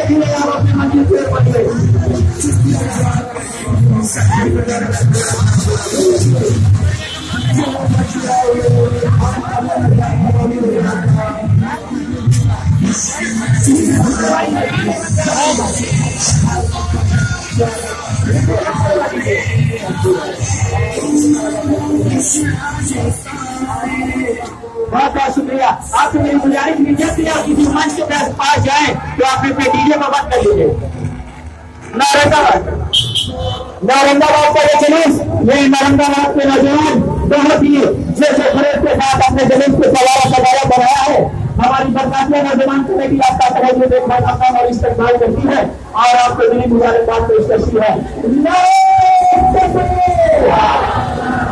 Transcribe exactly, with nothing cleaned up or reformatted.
धीरे धीरे आप अपनी मंजिल पे पहुंचे। बहुत बहुत शुक्रिया। आपसे मेरी गुजारिश भी जब भी आप किसी मंच के पास जाएं तो आप अपने डीजे को बंद कर लीजिए। नारंगाबाद नारंगाबाद का ये जुलूस, ये नारंगाबाद के नौजवान बहुत ही जैसे खरीद के साथ अपने जुलूस को सवारा सवारा बनाया है। हमारी बरकातिया नौजवान कमेटी आपका तरह से देखना मकाम और इस्तेमाल करती है और आपको मिली मुबारकबाद पेश करती है।